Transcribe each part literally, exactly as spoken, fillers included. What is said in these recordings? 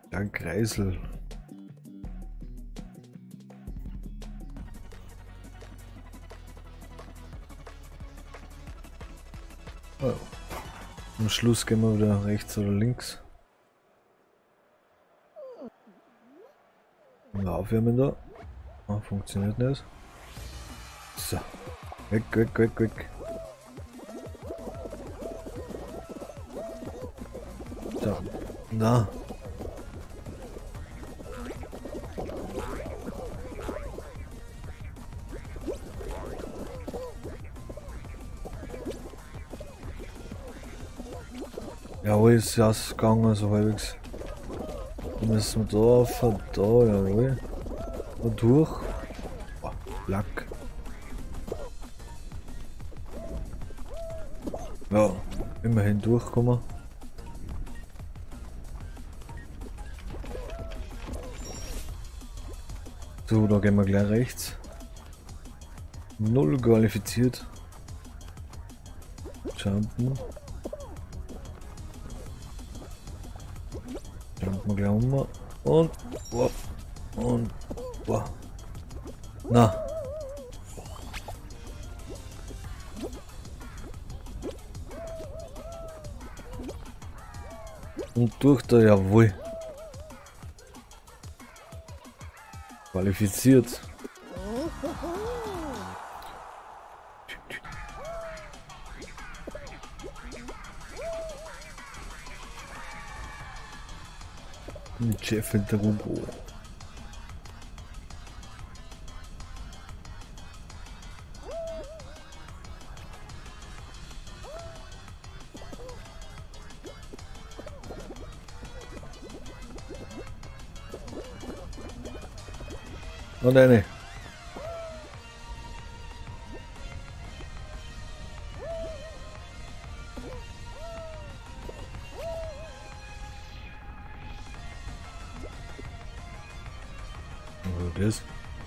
Der Kreisel. Oh. Am Schluss gehen wir wieder rechts oder links. Mal aufwärmen da. Ah, funktioniert nicht. So. Weg, weg, weg, weg. So. Na. Jawohl, ist ja ausgegangen, so halbwegs. Dann müssen wir da auf, da, jawohl. Da durch. Oh, Lack. Ja, immerhin durchkommen. So, da gehen wir gleich rechts. Null qualifiziert. Jumpen. Jumpen wir gleich um. Und. Wow. Und. Wow. Na. Und durch da, jawohl. Qualifiziert. Mit Chef in der Rubo. Und eine. Und das.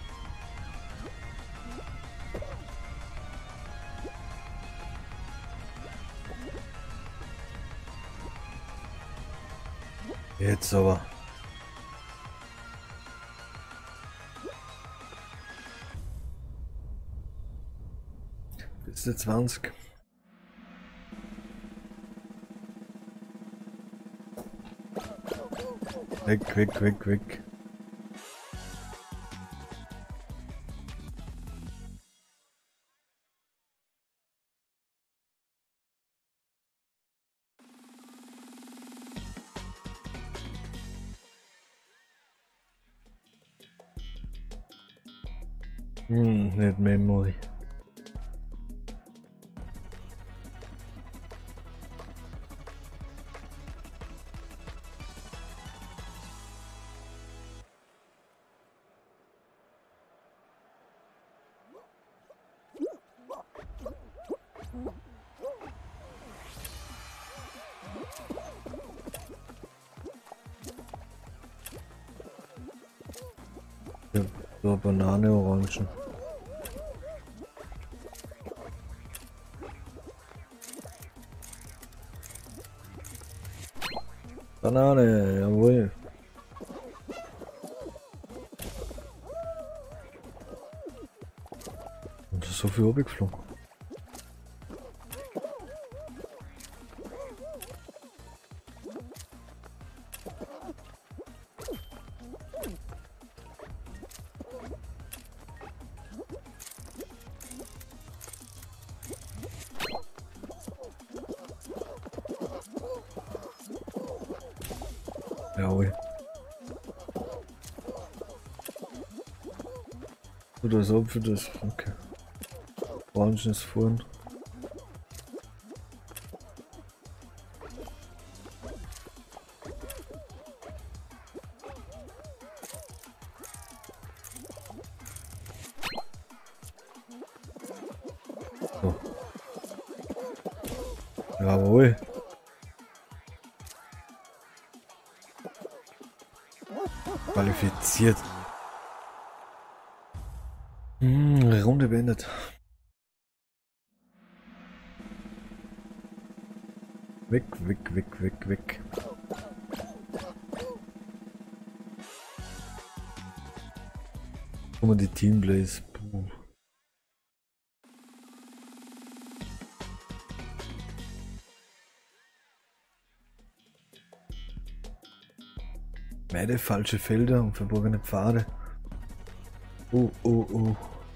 Jetzt aber. Bis zwanzig. Weg, weg, weg, weg. Hm, nicht Memory. Ja, so Banane, Orangen. Banane, jawohl. Und so viel abgeflogen. Jawohl. Oder das Apfel, das. Okay. Orangen ist vorn. So. Jawohl. Qualifiziert. Hm, Runde beendet. Weg, weg, weg, weg, weg. Kommen die Teamplays. Puh. Beide falsche Felder und verborgene Pfade. Oh, oh, oh.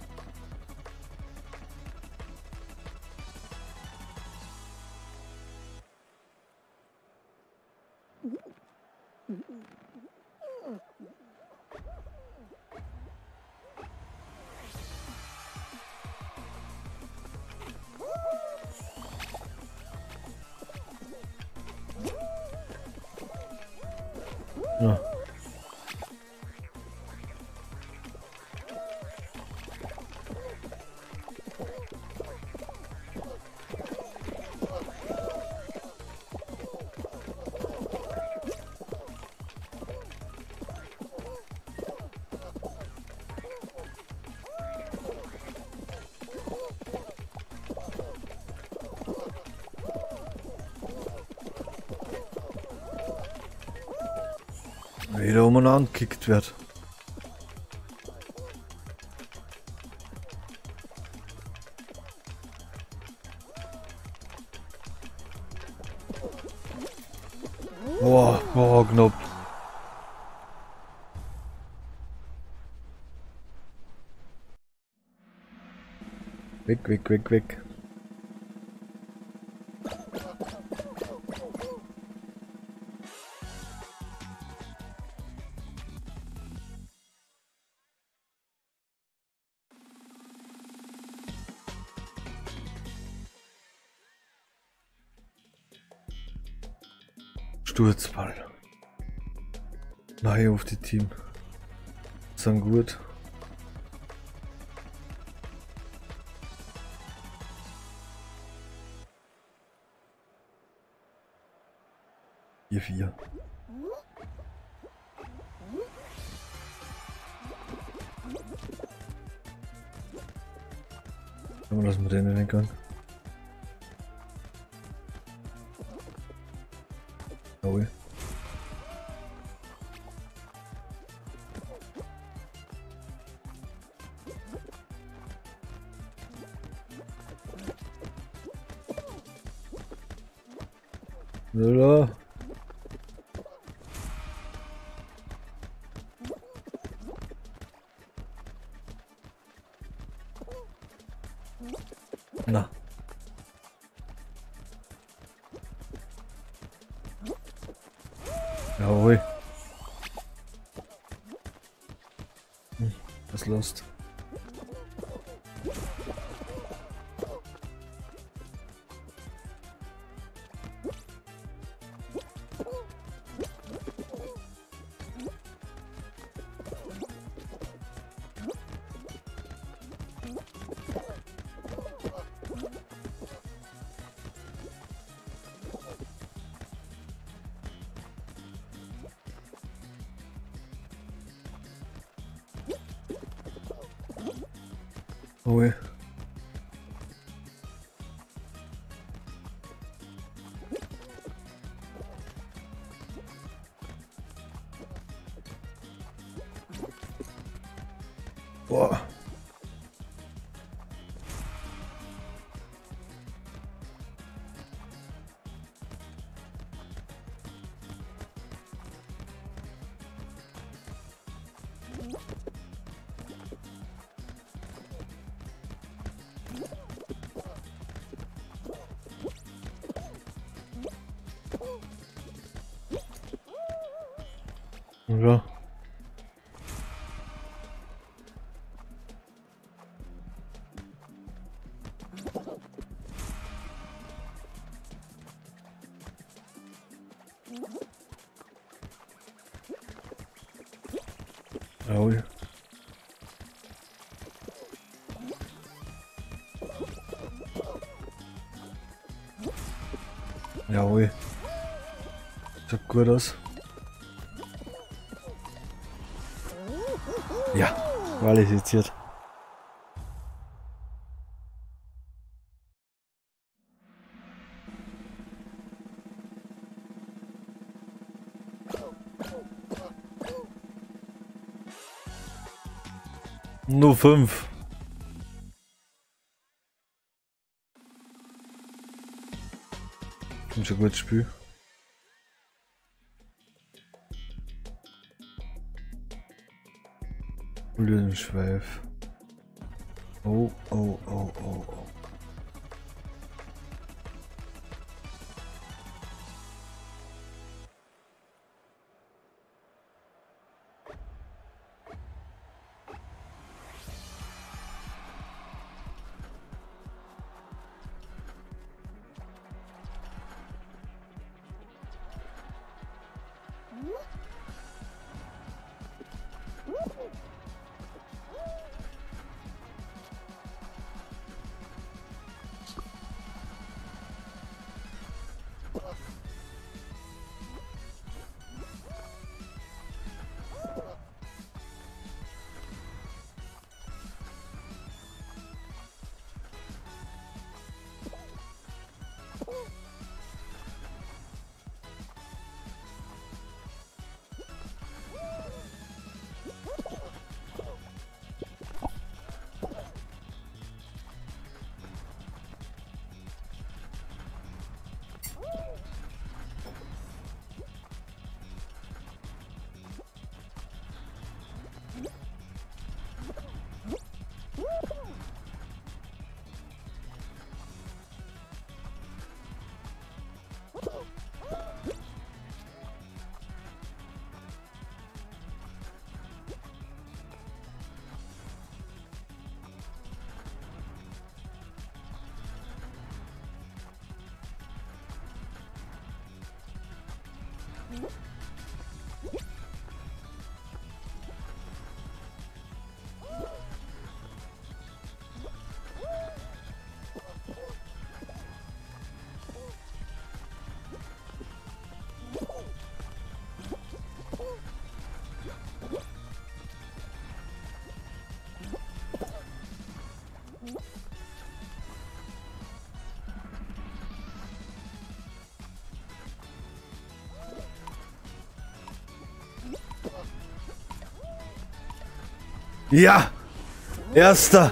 Ja. Wieder umeinander gekickt wird. Boah, boah, knapp. Weg, weg, weg, weg. Sturzball. Nein, auf die Team. Sind gut. Vier, vier. Dann lassen wir den in den Gang. Oh ja. Lala. Na. Jawohl. Hm, was los? Oh ja. Boah. Ja. Jawohl. Jawohl. Sieht gut aus. Ja, qualifiziert. Nur fünf. Kommt schon gut Spiel. Schweif. Oh, oh, oh, oh, oh. Ja! Erster!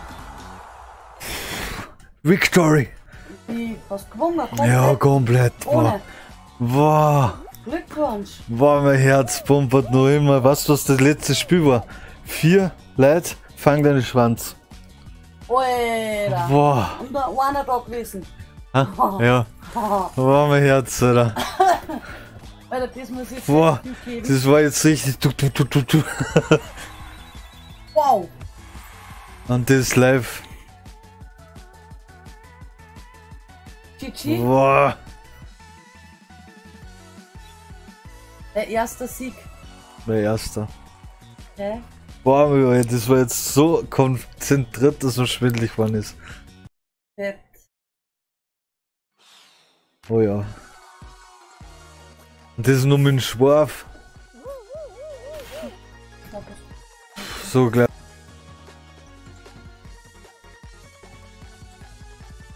Victory! Wie? Hast du gewonnen? Komplett? Ja, komplett. Ohne. Wow! Glückwunsch! Wow, mein Herz pumpert noch immer. Weißt du, was das letzte Spiel war? Vier Leute, fang deinen Schwanz. Alter! Wow! Und da einer da gewesen. Ha? Ja. Wow, mein Herz, Alter. Alter, das muss ich jetzt Wow, nicht geben. das war jetzt richtig. Du, du, du, du, du. Wow! Und das live. G G, Wow. der erste Sieg. Mein erster. Okay. Boah, Junge, das war jetzt so konzentriert, dass man schwindelig geworden ist. Fett. Oh ja. Und das nur mit dem Schwarf. So gleich.